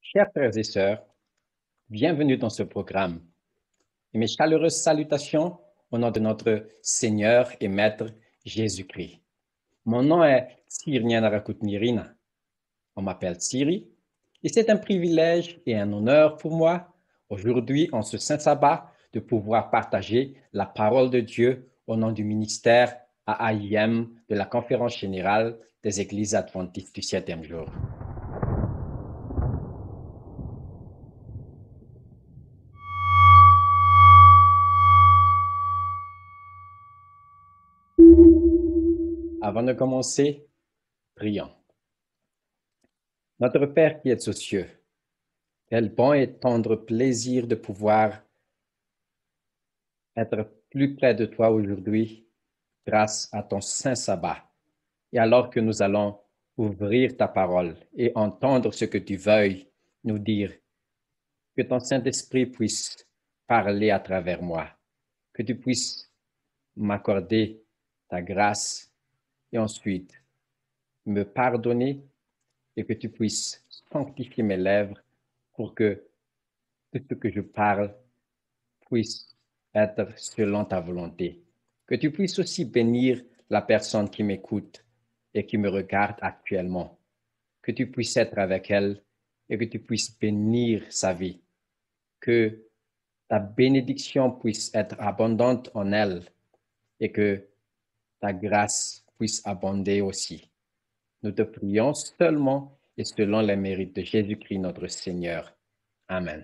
Chers frères et sœurs, bienvenue dans ce programme et mes chaleureuses salutations au nom de notre Seigneur et Maître Jésus-Christ. Mon nom est Cyrien Narakutnirina. On m'appelle Siri et c'est un privilège et un honneur pour moi aujourd'hui en ce Saint Sabbat de pouvoir partager la parole de Dieu au nom du ministère AAIM de la Conférence générale des Églises adventistes du 7e jour. Avant de commencer, prions. Notre Père qui es aux cieux, quel bon et tendre plaisir de pouvoir être plus près de toi aujourd'hui grâce à ton saint sabbat. Et alors que nous allons ouvrir ta parole et entendre ce que tu veuilles nous dire, que ton Saint-Esprit puisse parler à travers moi, que tu puisses m'accorder ta grâce et ensuite me pardonner et que tu puisses sanctifier mes lèvres pour que tout ce que je parle puisse être selon ta volonté. Que tu puisses aussi bénir la personne qui m'écoute et qui me regarde actuellement. Que tu puisses être avec elle et que tu puisses bénir sa vie. Que ta bénédiction puisse être abondante en elle et que ta grâce puisse abonder aussi. Nous te prions seulement et selon les mérites de Jésus-Christ notre Seigneur. Amen.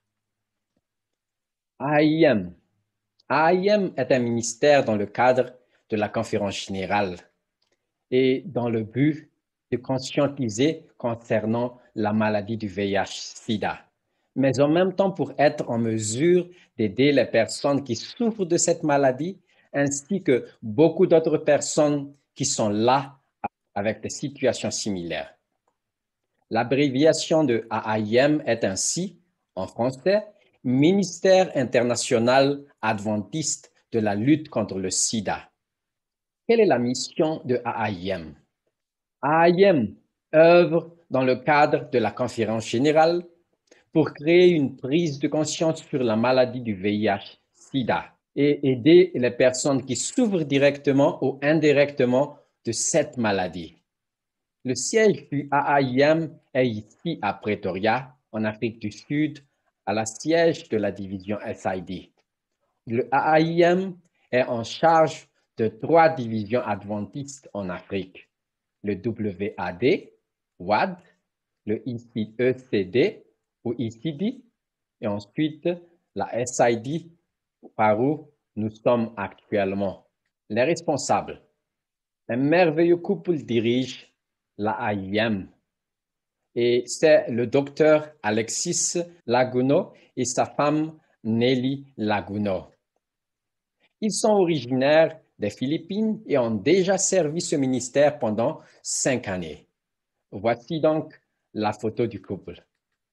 AIM. AIM est un ministère dans le cadre de la conférence générale et dans le but de conscientiser concernant la maladie du VIH-Sida, mais en même temps pour être en mesure d'aider les personnes qui souffrent de cette maladie, ainsi que beaucoup d'autres personnes qui sont là avec des situations similaires. L'abréviation de AIM est ainsi, en français, Ministère international adventiste de la lutte contre le sida. Quelle est la mission de AIM? AIM œuvre dans le cadre de la conférence générale pour créer une prise de conscience sur la maladie du VIH-Sida et aider les personnes qui souffrent directement ou indirectement de cette maladie. Le siège du AAIM est ici à Pretoria, en Afrique du Sud, à la siège de la division SID. Le AAIM est en charge de 3 divisions adventistes en Afrique. Le WAD, WAD, le ECD ou ECD, et ensuite la SID, par où nous sommes actuellement. Les responsables. Un merveilleux couple dirige l'AIM et c'est le docteur Alexis Laguno et sa femme Nelly Laguno. Ils sont originaires des Philippines et ont déjà servi ce ministère pendant 5 années. Voici donc la photo du couple.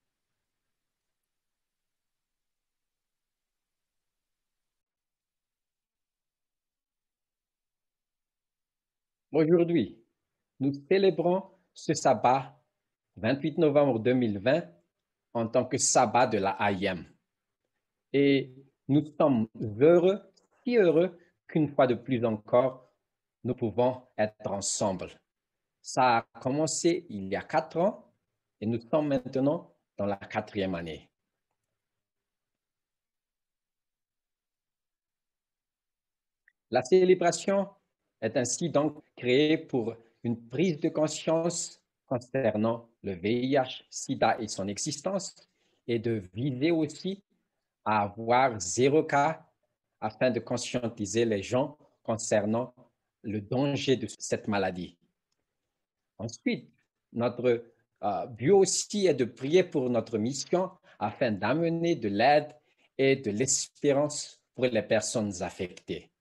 Aujourd'hui, nous célébrons ce sabbat 28 novembre 2020 en tant que sabbat de la AIM. Et nous sommes heureux, si heureux, qu'une fois de plus encore, nous pouvons être ensemble. Ça a commencé il y a 4 ans et nous sommes maintenant dans la 4e année. La célébration est ainsi donc créée pour une prise de conscience concernant le VIH, SIDA et son existence et de viser aussi à avoir 0 cas afin de conscientiser les gens concernant le danger de cette maladie. Ensuite, notre but aussi est de prier pour notre mission afin d'amener de l'aide et de l'espérance pour les personnes affectées.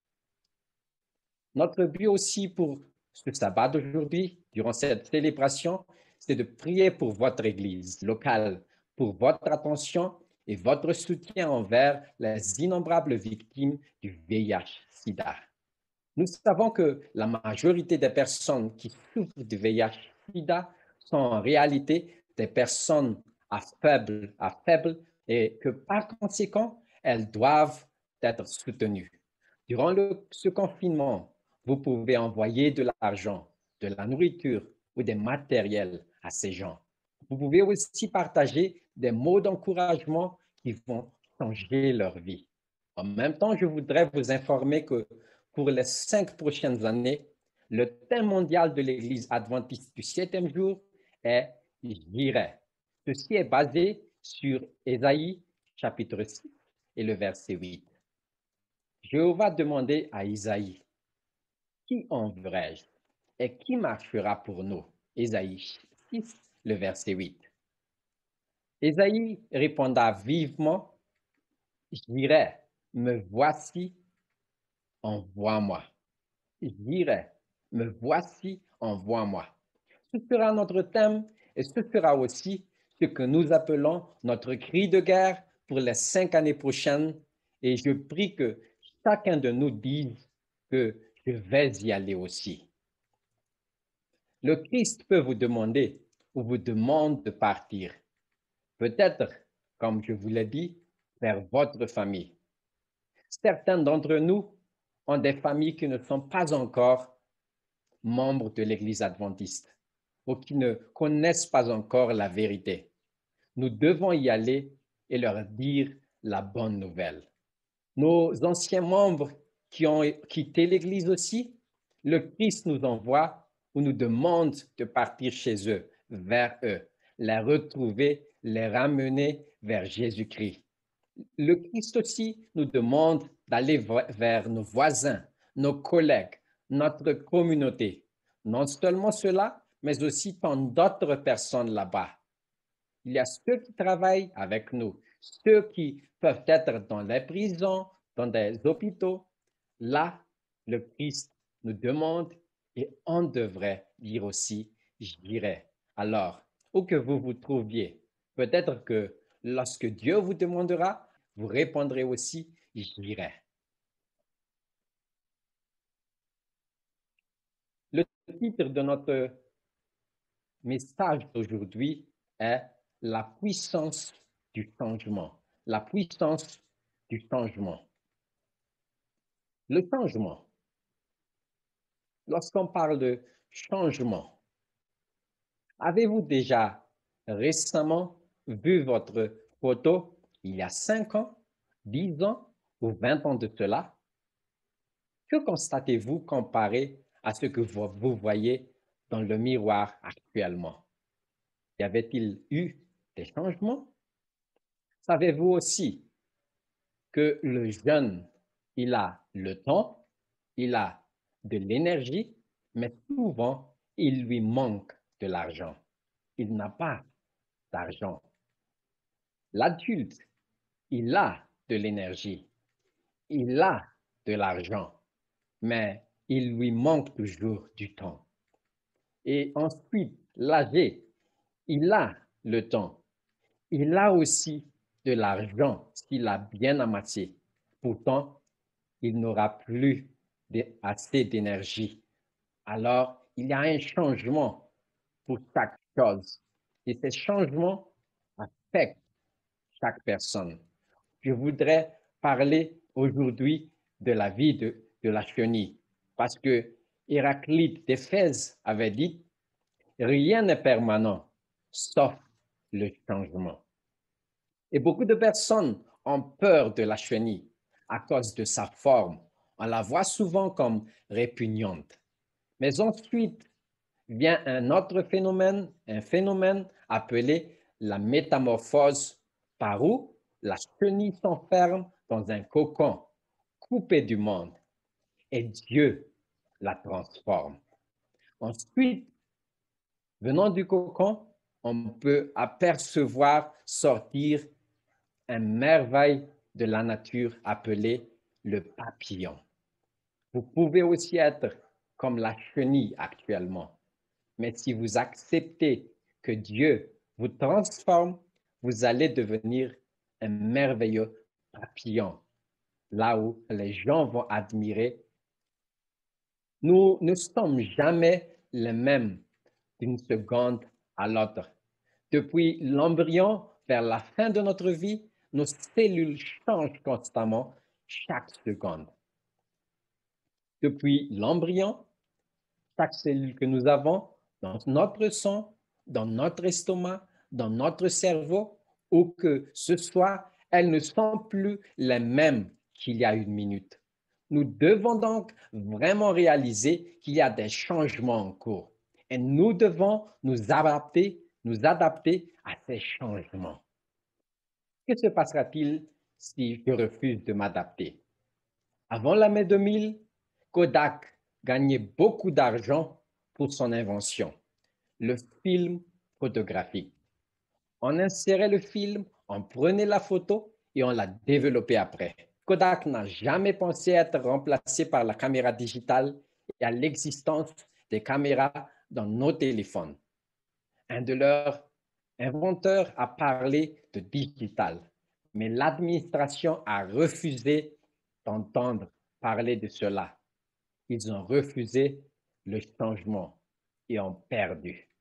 Notre but aussi pour ce sabbat d'aujourd'hui, durant cette célébration, c'est de prier pour votre Église locale, pour votre attention et votre soutien envers les innombrables victimes du VIH-Sida. Nous savons que la majorité des personnes qui souffrent du VIH-Sida sont en réalité des personnes à faible et que par conséquent, elles doivent être soutenues. Durant ce confinement, vous pouvez envoyer de l'argent, de la nourriture ou des matériels à ces gens. Vous pouvez aussi partager des mots d'encouragement qui vont changer leur vie. En même temps, je voudrais vous informer que pour les 5 prochaines années, le thème mondial de l'Église adventiste du 7e jour est J'irai. Ceci est basé sur Ésaïe chapitre 6 et le verset 8. Jéhovah demandait à Isaïe, qui enverrai-je et qui marchera pour nous? Ésaïe 6, le verset 8. Ésaïe répondit vivement, j'irai, me voici, envoie-moi. J'irai, me voici, envoie-moi. Ce sera notre thème et ce sera aussi ce que nous appelons notre cri de guerre pour les 5 années prochaines. Et je prie que chacun de nous dise que je vais y aller aussi. Le Christ peut vous demander ou vous demande de partir. Peut-être, comme je vous l'ai dit, vers votre famille. Certains d'entre nous ont des familles qui ne sont pas encore membres de l'Église adventiste ou qui ne connaissent pas encore la vérité. Nous devons y aller et leur dire la bonne nouvelle. Nos anciens membres qui ont quitté l'Église aussi, le Christ nous envoie ou nous demande de partir chez eux, vers eux, les retrouver, les ramener vers Jésus-Christ. Le Christ aussi nous demande d'aller vers nos voisins, nos collègues, notre communauté. Non seulement cela, mais aussi tant d'autres personnes là-bas. Il y a ceux qui travaillent avec nous, ceux qui peuvent être dans les prisons, dans des hôpitaux. Là, le Christ nous demande et on devrait dire aussi, j'irai. Alors, où que vous vous trouviez, peut-être que lorsque Dieu vous demandera, vous répondrez aussi, j'irai. Le titre de notre message d'aujourd'hui est la puissance du changement. La puissance du changement. Le changement. Lorsqu'on parle de changement, avez-vous déjà récemment vu votre photo il y a 5 ans, 10 ans ou 20 ans de cela? Que constatez-vous comparé à ce que vous voyez dans le miroir actuellement? Y avait-il eu des changements? Savez-vous aussi que le jeune, il a le temps, il a de l'énergie, mais souvent, il lui manque de l'argent. Il n'a pas d'argent. L'adulte, il a de l'énergie, il a de l'argent, mais il lui manque toujours du temps. Et ensuite, l'âgé, il a le temps, il a aussi de l'argent s'il a bien amassé. Pourtant, il n'aura plus assez d'énergie. Alors, il y a un changement pour chaque chose. Et ces changements affectent chaque personne. Je voudrais parler aujourd'hui de la vie de la chenille parce que Héraclite d'Éphèse avait dit, rien n'est permanent sauf le changement. Et beaucoup de personnes ont peur de la chenille à cause de sa forme. On la voit souvent comme répugnante. Mais ensuite vient un autre phénomène, un phénomène appelé la métamorphose, par où la chenille s'enferme dans un cocon coupé du monde et Dieu la transforme. Ensuite, venant du cocon, on peut apercevoir sortir un merveille de la nature appelé le papillon. Vous pouvez aussi être comme la chenille actuellement. Mais si vous acceptez que Dieu vous transforme, vous allez devenir un merveilleux papillon, là où les gens vont admirer. Nous ne sommes jamais les mêmes d'une seconde à l'autre. Depuis l'embryon vers la fin de notre vie, nos cellules changent constamment chaque seconde. Depuis l'embryon, chaque cellule que nous avons dans notre sang, dans notre estomac, dans notre cerveau, ou que ce soit, elles ne sont plus les mêmes qu'il y a une minute. Nous devons donc vraiment réaliser qu'il y a des changements en cours et nous devons nous adapter à ces changements. Que se passera-t-il si je refuse de m'adapter? Avant l'année 2000, Kodak gagnait beaucoup d'argent pour son invention, le film photographique. On insérait le film, on prenait la photo et on la développait après. Kodak n'a jamais pensé être remplacé par la caméra digitale et à l'existence des caméras dans nos téléphones. Un de leurs inventeurs a parlé de digital, mais l'administration a refusé d'entendre parler de cela. Ils ont refusé le changement et ont perdu.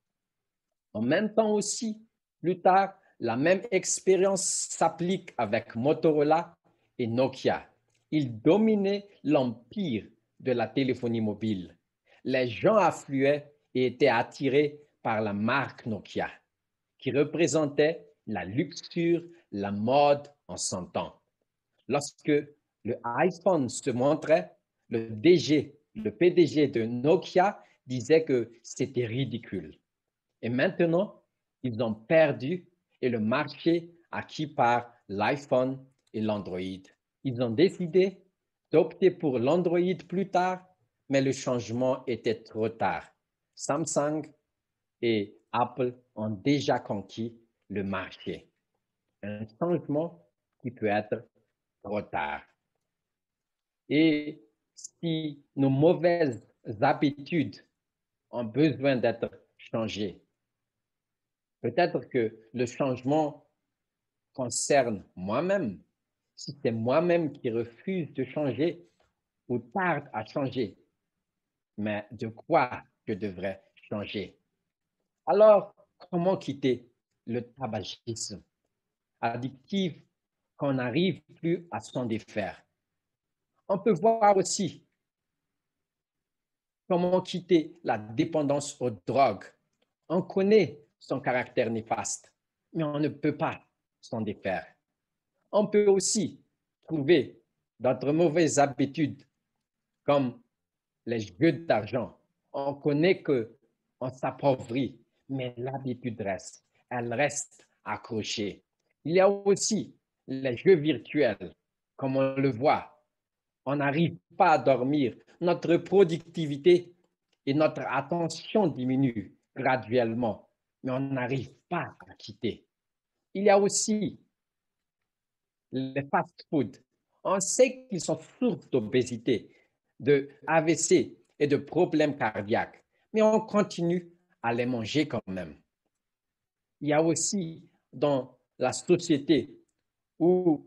En même temps aussi, plus tard, la même expérience s'applique avec Motorola et Nokia. Ils dominaient l'empire de la téléphonie mobile. Les gens affluaient et étaient attirés par la marque Nokia, qui représentait la luxure, la mode en son temps. Lorsque le iPhone se montrait, le PDG de Nokia disait que c'était ridicule. Et maintenant, ils ont perdu et le marché acquis par l'iPhone et l'Android. Ils ont décidé d'opter pour l'Android plus tard, mais le changement était trop tard. Samsung et Apple ont déjà conquis le marché. Un changement qui peut être trop tard. Et si nos mauvaises habitudes ont besoin d'être changées, peut-être que le changement concerne moi-même. Si c'est moi-même qui refuse de changer ou tarde à changer, mais de quoi je devrais changer? Alors, comment quitter le tabagisme addictif qu'on n'arrive plus à s'en défaire? On peut voir aussi comment quitter la dépendance aux drogues. On connaît son caractère néfaste, mais on ne peut pas s'en défaire. On peut aussi trouver d'autres mauvaises habitudes comme les jeux d'argent. On connaît qu'on s'appauvrit, mais l'habitude reste. Elle reste accrochée. Il y a aussi les jeux virtuels, comme on le voit. On n'arrive pas à dormir. Notre productivité et notre attention diminuent graduellement, mais on n'arrive pas à quitter. Il y a aussi les fast-foods. On sait qu'ils sont source d'obésité, de AVC et de problèmes cardiaques, mais on continue à les manger quand même. Il y a aussi dans la société où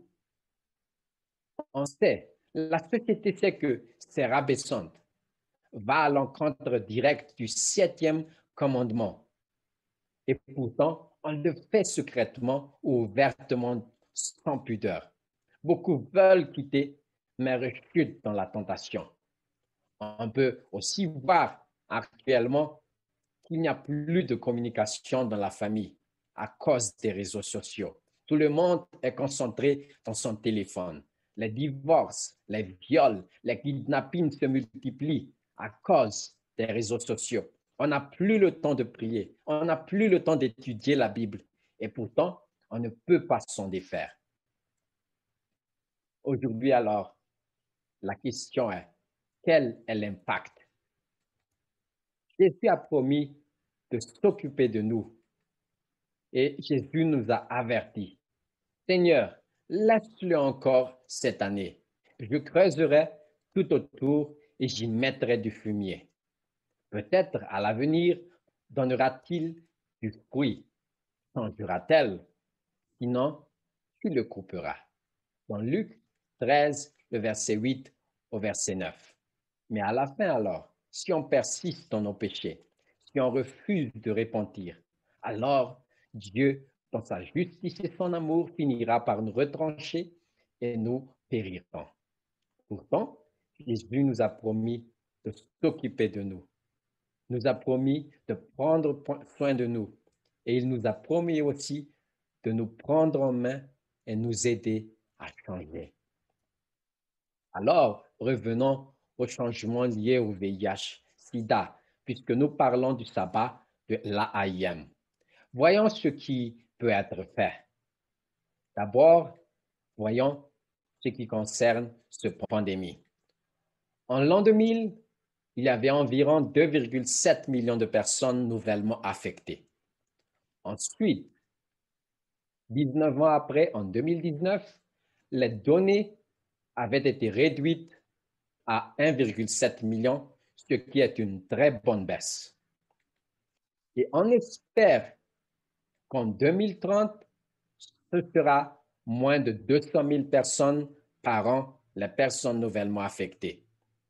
la société sait que c'est rabaissante, va à l'encontre direct du 7e commandement. Et pourtant, on le fait secrètement ou ouvertement sans pudeur. Beaucoup veulent quitter, mais rechutent dans la tentation. On peut aussi voir actuellement qu'il n'y a plus de communication dans la famille à cause des réseaux sociaux. Tout le monde est concentré dans son téléphone. Les divorces, les viols, les kidnappings se multiplient à cause des réseaux sociaux. On n'a plus le temps de prier, on n'a plus le temps d'étudier la Bible et pourtant, on ne peut pas s'en défaire. Aujourd'hui, alors, la question est, quel est l'impact? Jésus a promis de s'occuper de nous et Jésus nous a avertis. Seigneur, laisse-le encore cette année. Je creuserai tout autour et j'y mettrai du fumier. Peut-être à l'avenir donnera-t-il du fruit. Changera-t-elle? Sinon, tu le couperas. Dans Luc 13, le verset 8 au verset 9. Mais à la fin alors, si on persiste dans nos péchés, si on refuse de repentir, alors Dieu, dans sa justice et son amour, finira par nous retrancher et nous périrons. Pourtant, Jésus nous a promis de s'occuper de nous, nous a promis de prendre soin de nous et il nous a promis aussi de nous prendre en main et nous aider à changer. Alors, revenons aux changements liés au VIH-Sida, puisque nous parlons du sabbat de l'AIM. Voyons ce qui peut être fait. D'abord, voyons ce qui concerne cette pandémie. En l'an 2000, il y avait environ 2,7 millions de personnes nouvellement affectées. Ensuite, 19 ans après, en 2019, les données avaient été réduites à 1,7 million, ce qui est une très bonne baisse. Et on espère qu'en 2030, ce sera moins de 200 000 personnes par an, les personnes nouvellement affectées.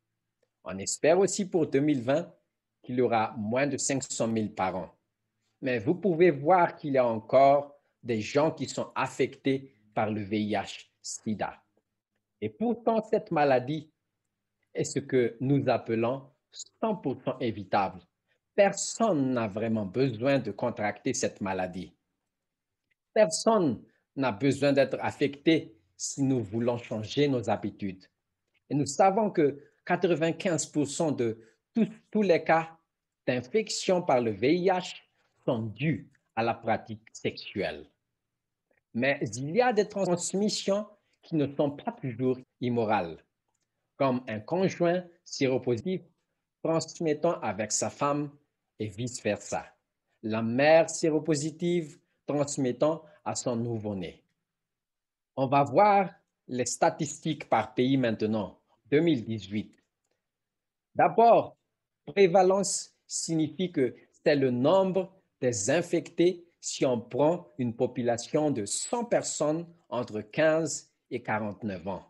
On espère aussi pour 2020 qu'il y aura moins de 500 000 par an. Mais vous pouvez voir qu'il y a encore des gens qui sont affectés par le VIH-Sida. Et pourtant, cette maladie est ce que nous appelons 100% évitable. Personne n'a vraiment besoin de contracter cette maladie. Personne n'a besoin d'être affecté si nous voulons changer nos habitudes. Et nous savons que 95% de tous les cas d'infection par le VIH sont dus à la pratique sexuelle. Mais il y a des transmissions qui ne sont pas toujours immorales, comme un conjoint séropositif transmettant avec sa femme et vice-versa. La mère séropositive transmettant à son nouveau-né. On va voir les statistiques par pays maintenant, 2018. D'abord, prévalence signifie que c'est le nombre des infectés si on prend une population de 100 personnes entre 15 et 49 ans.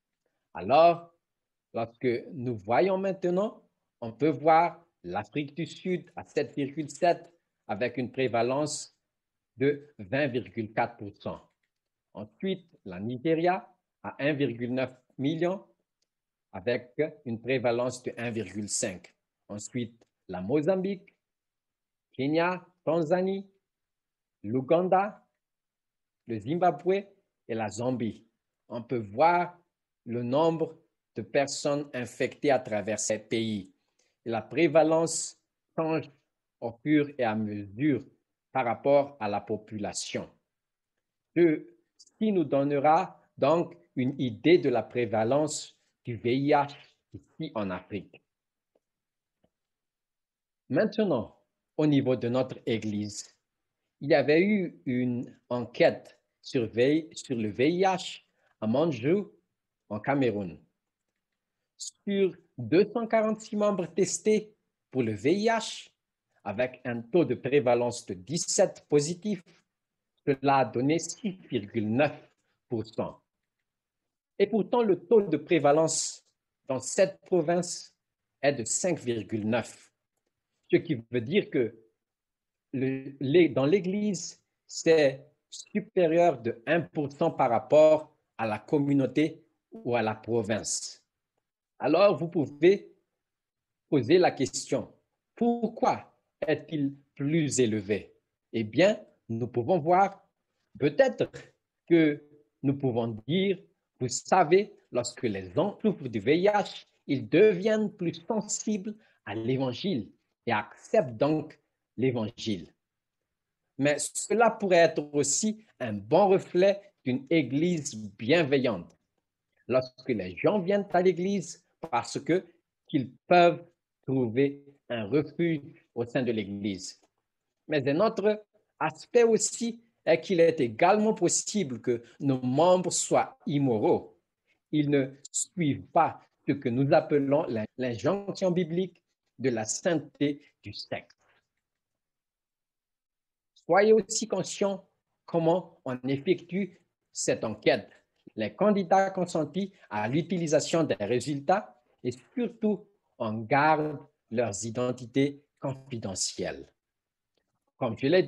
Alors, lorsque nous voyons maintenant, on peut voir l'Afrique du Sud à 7,7 avec une prévalence de 20,4%. Ensuite, la Nigeria à 1,9 million avec une prévalence de 1,5. Ensuite, la Mozambique, Kenya, Tanzanie, l'Ouganda, le Zimbabwe et la Zambie. On peut voir le nombre de personnes infectées à travers ces pays. Et la prévalence change au fur et à mesure par rapport à la population. Ce qui nous donnera donc une idée de la prévalence du VIH ici en Afrique. Maintenant, au niveau de notre Église, il y avait eu une enquête sur le VIH à Manjou, en Cameroun. Sur 246 membres testés pour le VIH, avec un taux de prévalence de 17 positifs, cela a donné 6,9%. Et pourtant, le taux de prévalence dans cette province est de 5,9%, ce qui veut dire que dans l'Église, c'est supérieur de 1% par rapport à la communauté ou à la province. Alors, vous pouvez poser la question, pourquoi est-il plus élevé? Eh bien, nous pouvons voir peut-être que nous pouvons dire, vous savez, lorsque les gens souffrent du VIH, ils deviennent plus sensibles à l'évangile et acceptent donc l'évangile. Mais cela pourrait être aussi un bon reflet d'une église bienveillante. Lorsque les gens viennent à l'église parce qu'ils peuvent trouver un refuge au sein de l'église. Mais un autre aspect aussi est qu'il est également possible que nos membres soient immoraux. Ils ne suivent pas ce que nous appelons l'injonction biblique de la sainteté du sexe. Soyez aussi conscients comment on effectue cette enquête. Les candidats consentis à l'utilisation des résultats et surtout on garde leurs identités confidentielles. Comme je l'ai dit,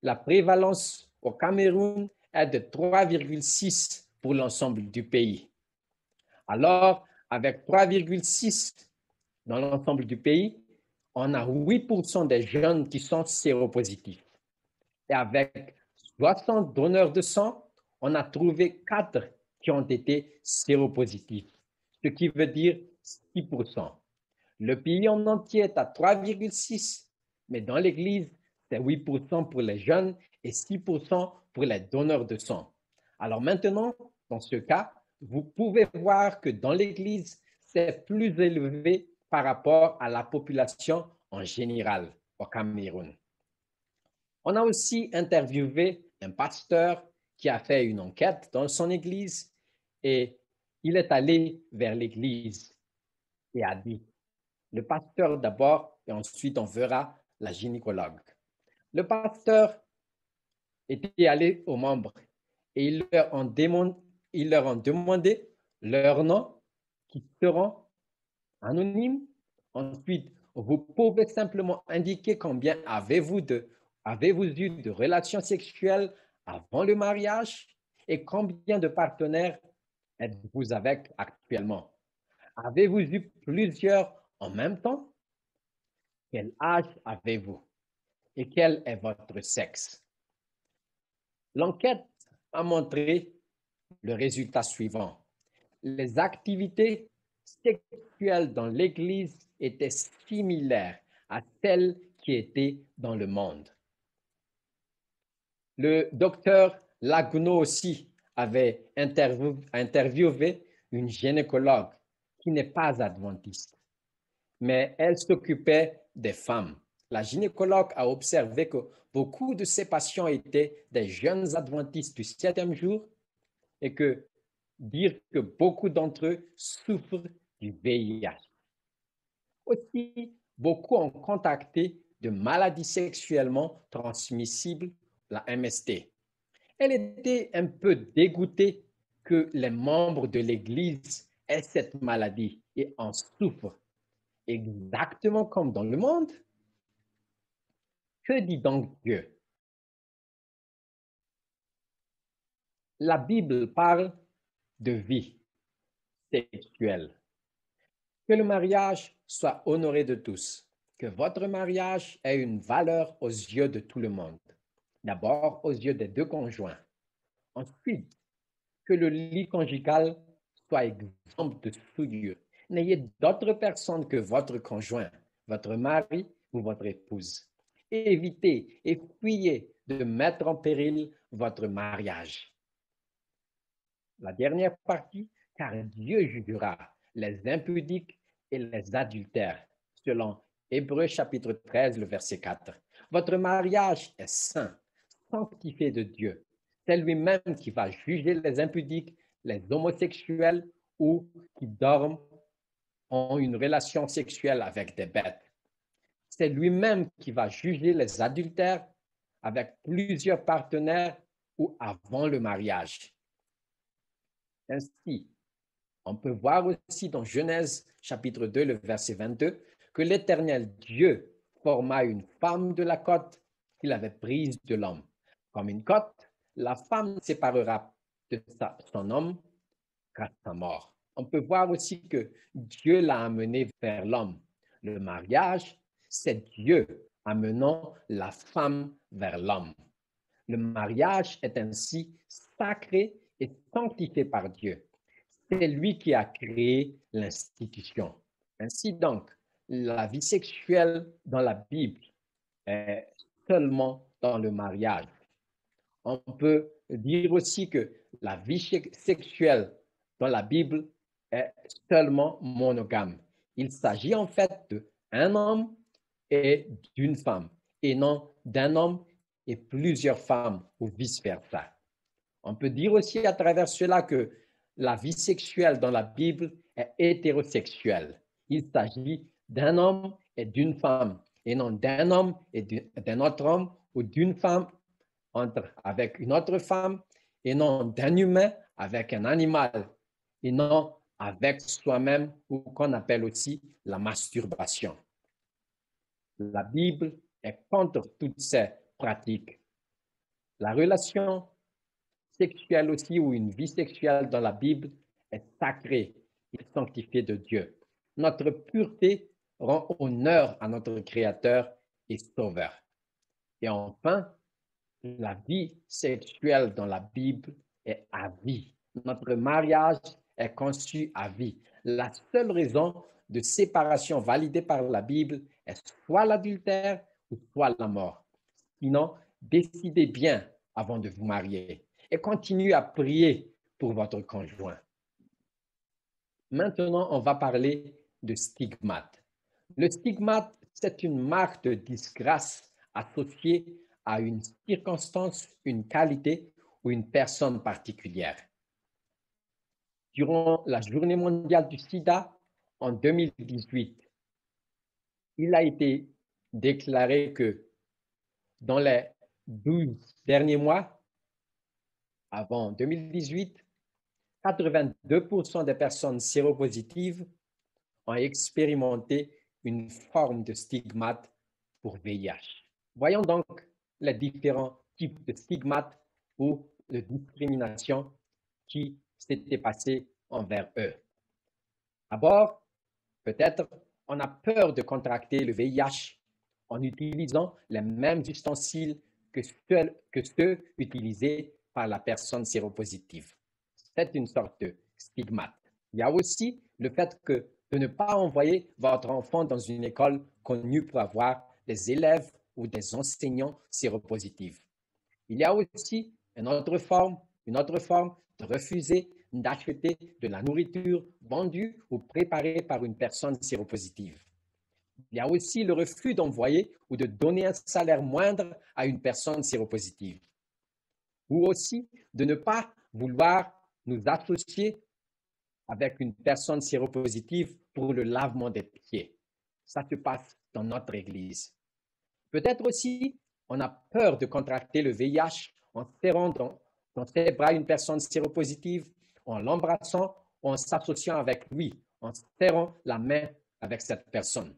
la prévalence au Cameroun est de 3,6 pour l'ensemble du pays. Alors, avec 3,6 dans l'ensemble du pays, on a 8% des jeunes qui sont séropositifs. Et avec 60 donneurs de sang, on a trouvé 4 qui ont été séropositifs, ce qui veut dire 6%. Le pays en entier est à 3,6, mais dans l'Église, c'est 8% pour les jeunes et 6% pour les donneurs de sang. Alors maintenant, dans ce cas, vous pouvez voir que dans l'Église, c'est plus élevé par rapport à la population en général au Cameroun. On a aussi interviewé un pasteur qui a fait une enquête dans son église et il est allé vers l'église et a dit, le pasteur d'abord et ensuite on verra la gynécologue. Le pasteur était allé aux membres et il leur a demandé leur nom qui seront anonymes. Ensuite, vous pouvez simplement indiquer combien avez-vous eu de relations sexuelles avant le mariage et combien de partenaires êtes-vous avec actuellement. Avez-vous eu plusieurs en même temps? Quel âge avez-vous? Et quel est votre sexe? L'enquête a montré le résultat suivant. Les activités sexuelles dans l'Église étaient similaires à celles qui étaient dans le monde. Le docteur Lagno aussi avait interviewé une gynécologue qui n'est pas adventiste, mais elle s'occupait des femmes. La gynécologue a observé que beaucoup de ses patients étaient des jeunes adventistes du 7e jour et que dire que beaucoup d'entre eux souffrent du VIH. Aussi, beaucoup ont contacté de maladies sexuellement transmissibles, la MST. Elle était un peu dégoûtée que les membres de l'Église aient cette maladie et en souffrent, exactement comme dans le monde. Que dit donc Dieu? La Bible parle de vie sexuelle. Que le mariage soit honoré de tous, que votre mariage ait une valeur aux yeux de tout le monde. D'abord aux yeux des deux conjoints. Ensuite, que le lit conjugal soit exempt de souillure. N'ayez d'autres personnes que votre conjoint, votre mari ou votre épouse. Évitez et fuyez de mettre en péril votre mariage. La dernière partie, car Dieu jugera les impudiques et les adultères, selon Hébreux chapitre 13, le verset 4. Votre mariage est saint, sanctifié de Dieu. C'est lui-même qui va juger les impudiques, les homosexuels ou qui dorment, ont une relation sexuelle avec des bêtes. C'est lui-même qui va juger les adultères avec plusieurs partenaires ou avant le mariage. Ainsi, on peut voir aussi dans Genèse chapitre 2, le verset 22, que l'Éternel Dieu forma une femme de la côte qu'il avait prise de l'homme. Comme une côte, la femme séparera de son homme qu'à sa mort. On peut voir aussi que Dieu l'a amené vers l'homme. Le mariage, c'est Dieu amenant la femme vers l'homme. Le mariage est ainsi sacré et sanctifié par Dieu. C'est lui qui a créé l'institution. Ainsi donc, la vie sexuelle dans la Bible est seulement dans le mariage. On peut dire aussi que la vie sexuelle dans la Bible est seulement monogame. Il s'agit en fait d'un homme et d'une femme, et non d'un homme et plusieurs femmes ou vice-versa. On peut dire aussi à travers cela que la vie sexuelle dans la Bible est hétérosexuelle. Il s'agit d'un homme et d'une femme, et non d'un homme et d'un autre homme ou d'une femme avec une autre femme, et non d'un humain avec un animal, et non avec soi-même, ou qu'on appelle aussi la masturbation. La Bible est contre toutes ces pratiques. La relation sexuelle aussi ou une vie sexuelle dans la Bible est sacrée et sanctifiée de Dieu. Notre pureté rend honneur à notre Créateur et Sauveur. Et enfin, la vie sexuelle dans la Bible est à vie. Notre mariage est conçu à vie. La seule raison de séparation validée par la Bible est soit l'adultère ou soit la mort. Sinon, décidez bien avant de vous marier et continuez à prier pour votre conjoint. Maintenant, on va parler de stigmate. Le stigmate, c'est une marque de disgrâce associée à une circonstance, une qualité ou une personne particulière. Durant la Journée mondiale du sida en 2018, il a été déclaré que dans les 12 derniers mois, avant 2018, 82% des personnes séropositives ont expérimenté une forme de stigmate pour VIH. Voyons donc les différents types de stigmates ou de discrimination qui s'étaient passés envers eux. D'abord, peut-être on a peur de contracter le VIH en utilisant les mêmes ustensiles que ceux utilisés par la personne séropositive. C'est une sorte de stigmate. Il y a aussi le fait que de ne pas envoyer votre enfant dans une école connue pour avoir des élèves ou des enseignants séropositifs. Il y a aussi une autre forme de refuser d'acheter de la nourriture vendue ou préparée par une personne séropositive. Il y a aussi le refus d'envoyer ou de donner un salaire moindre à une personne séropositive. Ou aussi de ne pas vouloir nous associer avec une personne séropositive pour le lavement des pieds. Ça se passe dans notre Église. Peut-être aussi, on a peur de contracter le VIH en serrant dans ses bras une personne séropositive, en l'embrassant, en s'associant avec lui, en serrant la main avec cette personne.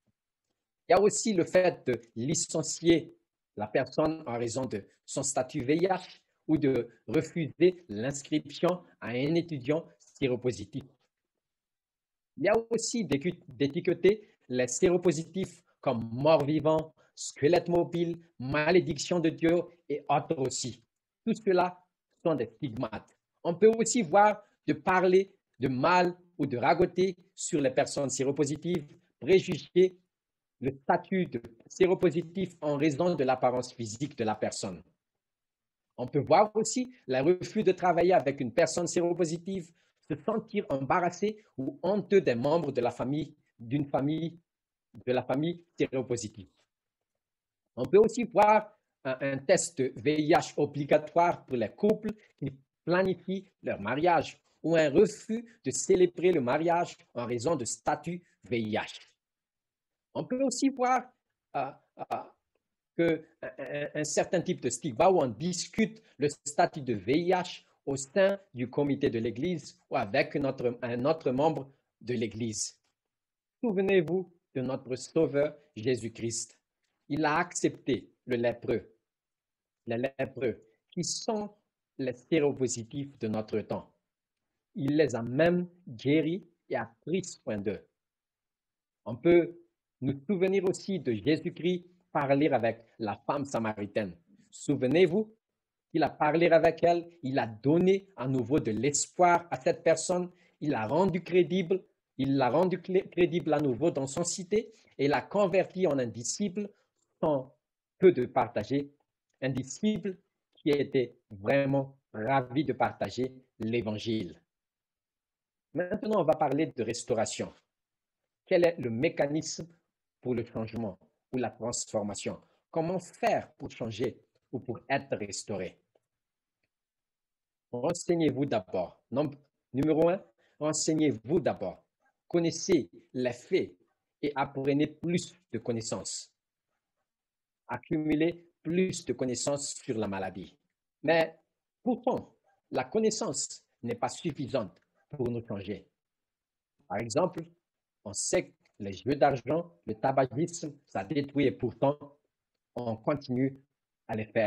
Il y a aussi le fait de licencier la personne en raison de son statut VIH ou de refuser l'inscription à un étudiant séropositif. Il y a aussi d'étiqueter les séropositifs comme morts-vivants, squelettes mobiles, malédiction de Dieu et autres aussi. Tout cela sont des stigmates. On peut aussi voir de parler de mal ou de ragoter sur les personnes séropositives, préjuger le statut de séropositif en raison de l'apparence physique de la personne. On peut voir aussi le refus de travailler avec une personne séropositive, se sentir embarrassé ou honteux des membres de la famille, de la famille séropositive. On peut aussi voir un test VIH obligatoire pour les couples qui planifient leur mariage ou un refus de célébrer le mariage en raison de statut VIH. On peut aussi voir qu'un certain type de stigma où on discute le statut de VIH au sein du comité de l'Église ou avec un autre membre de l'Église. Souvenez-vous de notre Sauveur Jésus-Christ. Il a accepté les lépreux, qui sont les séropositifs de notre temps. Il les a même guéris et a pris soin d'eux. On peut nous souvenir aussi de Jésus-Christ parler avec la femme samaritaine. Souvenez-vous qu'il a parlé avec elle, il a donné à nouveau de l'espoir à cette personne, il l'a rendu crédible à nouveau dans son cité et l'a converti en un disciple sans peu de partager, un disciple qui était vraiment ravi de partager l'évangile. Maintenant, on va parler de restauration. Quel est le mécanisme pour le changement ou la transformation? Comment faire pour changer ou pour être restauré? Renseignez-vous d'abord. Numéro 1, renseignez-vous d'abord. Connaissez les faits et apprenez plus de connaissances. Accumulez plus de connaissances sur la maladie. Mais pourtant, la connaissance n'est pas suffisante pour nous changer. Par exemple, on sait que les jeux d'argent, le tabagisme, ça détruit et pourtant, on continue à les faire.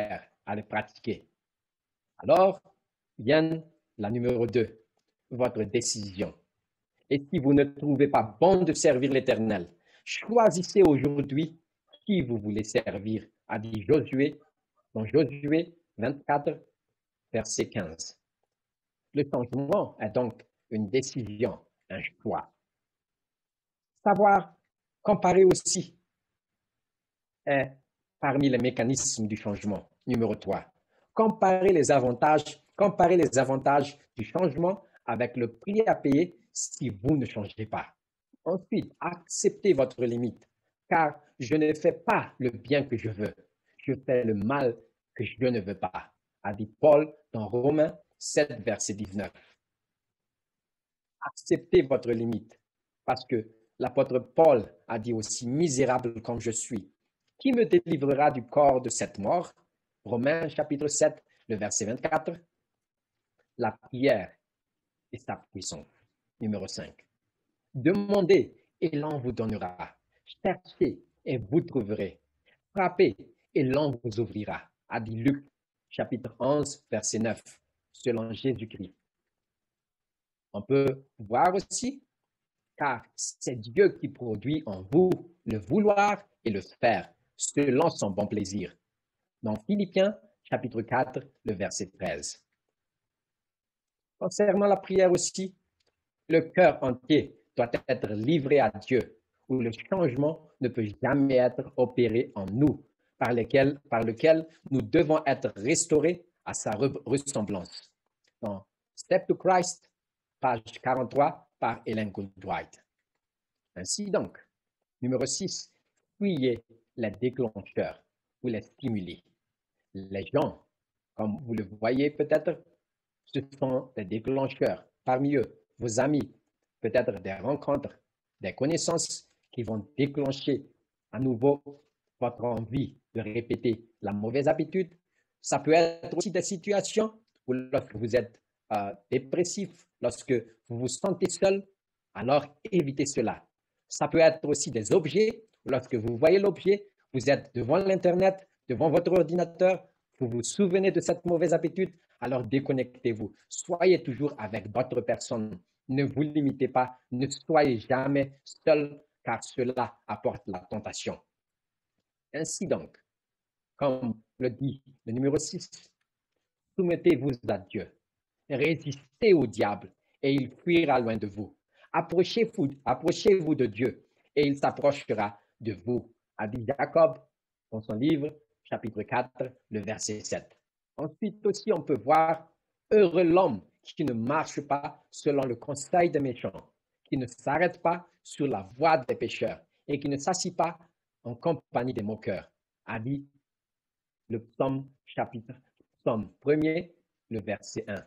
à le pratiquer. Alors, vient la numéro 2, votre décision. Et si vous ne trouvez pas bon de servir l'Éternel, choisissez aujourd'hui qui vous voulez servir, a dit Josué, dans Josué 24, verset 15. Le changement est donc une décision, un choix. Savoir comparer aussi est parmi les mécanismes du changement. Numéro 3. Comparer les avantages du changement avec le prix à payer si vous ne changez pas. Ensuite, acceptez votre limite, car je ne fais pas le bien que je veux, je fais le mal que je ne veux pas, a dit Paul dans Romains 7, verset 19. Acceptez votre limite, parce que l'apôtre Paul a dit aussi, misérable comme je suis, qui me délivrera du corps de cette mort? Romains chapitre 7, le verset 24. La prière est sa puissance. Numéro 5. Demandez et l'on vous donnera. Cherchez et vous trouverez. Frappez et l'on vous ouvrira, a dit Luc chapitre 11, verset 9, selon Jésus-Christ. On peut voir aussi, car c'est Dieu qui produit en vous le vouloir et le faire, selon son bon plaisir. Dans Philippiens chapitre 4, le verset 13. Concernant la prière aussi, le cœur entier doit être livré à Dieu, où le changement ne peut jamais être opéré en nous, par lequel nous devons être restaurés à sa ressemblance. Dans Step to Christ, page 43, par Ellen Goodwhite. Ainsi donc, numéro 6, fuyez les déclencheurs ou les stimuli. Les gens, comme vous le voyez peut-être, ce sont des déclencheurs. Parmi eux, vos amis, peut-être des rencontres, des connaissances qui vont déclencher à nouveau votre envie de répéter la mauvaise habitude. Ça peut être aussi des situations où lorsque vous êtes dépressif, lorsque vous vous sentez seul, alors évitez cela. Ça peut être aussi des objets, lorsque vous voyez l'objet, vous êtes devant l'Internet, devant votre ordinateur, vous vous souvenez de cette mauvaise habitude, alors déconnectez-vous. Soyez toujours avec d'autres personnes. Ne vous limitez pas, ne soyez jamais seul, car cela apporte la tentation. Ainsi donc, comme le dit le numéro 6, soumettez-vous à Dieu, résistez au diable et il fuira loin de vous. Approchez-vous de Dieu et il s'approchera de vous, a dit Jacob dans son livre, chapitre 4, le verset 7. Ensuite aussi, on peut voir, heureux l'homme qui ne marche pas selon le conseil des méchants, qui ne s'arrête pas sur la voie des pécheurs et qui ne s'assit pas en compagnie des moqueurs, a dit le psaume 1er, le verset 1.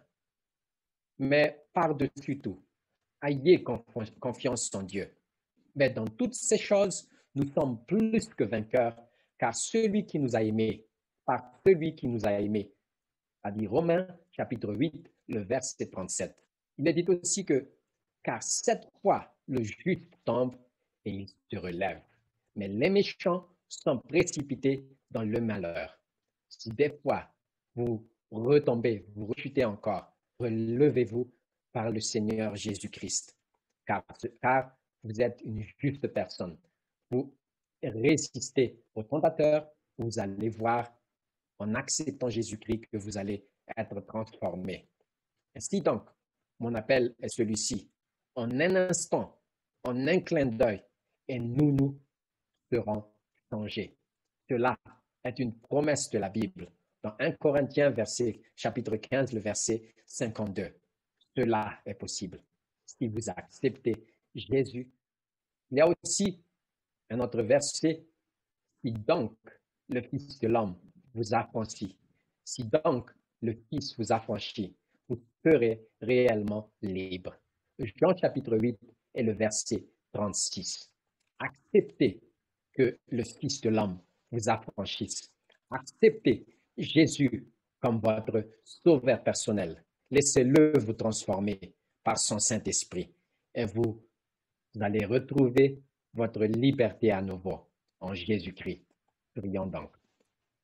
Mais par-dessus tout, ayez confiance en Dieu. Mais dans toutes ces choses, nous sommes plus que vainqueurs, car celui qui nous a aimés, par celui qui nous a aimés, a dit Romains chapitre 8, le verset 37. Il est dit aussi que, car 7 fois le juste tombe et il se relève, mais les méchants sont précipités dans le malheur. Si des fois vous retombez, vous rechutez encore, relevez-vous par le Seigneur Jésus-Christ, car vous êtes une juste personne. Vous résistez au tentateur, vous allez voir en acceptant Jésus-Christ que vous allez être transformé. Ainsi donc, mon appel est celui-ci. En un instant, en un clin d'œil, et nous serons changés. Cela est une promesse de la Bible. Dans 1 Corinthiens, chapitre 15, le verset 52. Cela est possible si vous acceptez Jésus. Il y a aussi un autre verset. Si donc le Fils de l'homme vous affranchit, si donc le Fils vous affranchit, vous serez réellement libre. Jean chapitre 8 et le verset 36. Acceptez que le Fils de l'homme vous affranchisse. Acceptez Jésus comme votre sauveur personnel. Laissez-le vous transformer par son Saint-Esprit et vous allez retrouver votre liberté à nouveau en Jésus-Christ. Prions donc.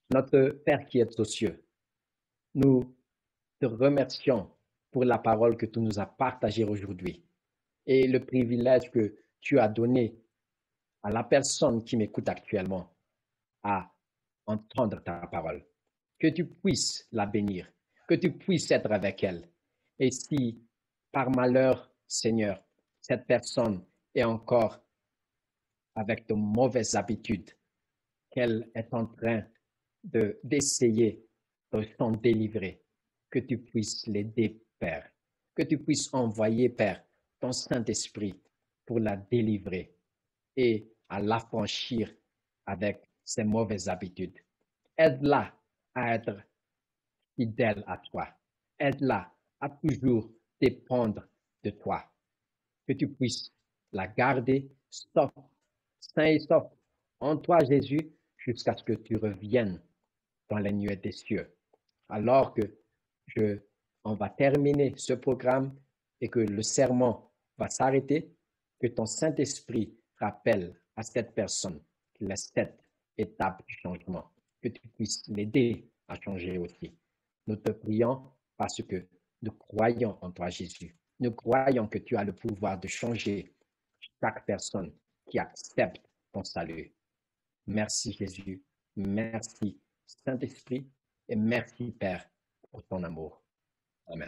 Notre Père qui es aux cieux, nous te remercions pour la parole que tu nous as partagée aujourd'hui et le privilège que tu as donné à la personne qui m'écoute actuellement à entendre ta parole. Que tu puisses la bénir, que tu puisses être avec elle. Et si par malheur, Seigneur, cette personne est encore avec de mauvaises habitudes, qu'elle est en train d'essayer de s'en délivrer, que tu puisses l'aider, Père, que tu puisses envoyer, Père, ton Saint-Esprit pour la délivrer et à l'affranchir avec ses mauvaises habitudes. Aide-la à être fidèle à toi. Aide-la à toujours dépendre de toi. Que tu puisses la garder sauf, sain et sauf en toi, Jésus, jusqu'à ce que tu reviennes dans les nuées des cieux. Alors que on va terminer ce programme et que le sermon va s'arrêter, que ton Saint-Esprit rappelle à cette personne les 7 étapes du changement, que tu puisses l'aider à changer aussi. Nous te prions parce que nous croyons en toi, Jésus. Nous croyons que tu as le pouvoir de changer chaque personne qui accepte ton salut. Merci, Jésus. Merci, Saint-Esprit. Et merci, Père, pour ton amour. Amen.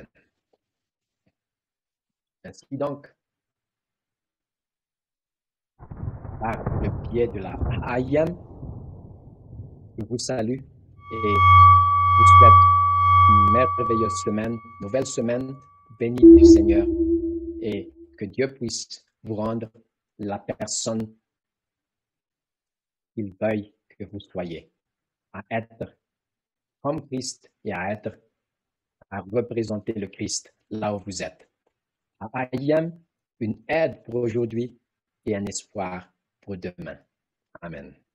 Ainsi donc, par le biais de la AIM, je vous salue et vous souhaite une merveilleuse semaine, nouvelle semaine bénie du Seigneur et que Dieu puisse vous rendre la personne qu'il veuille que vous soyez, à être comme Christ et à représenter le Christ là où vous êtes. À AIM, une aide pour aujourd'hui et un espoir pour demain. Amen.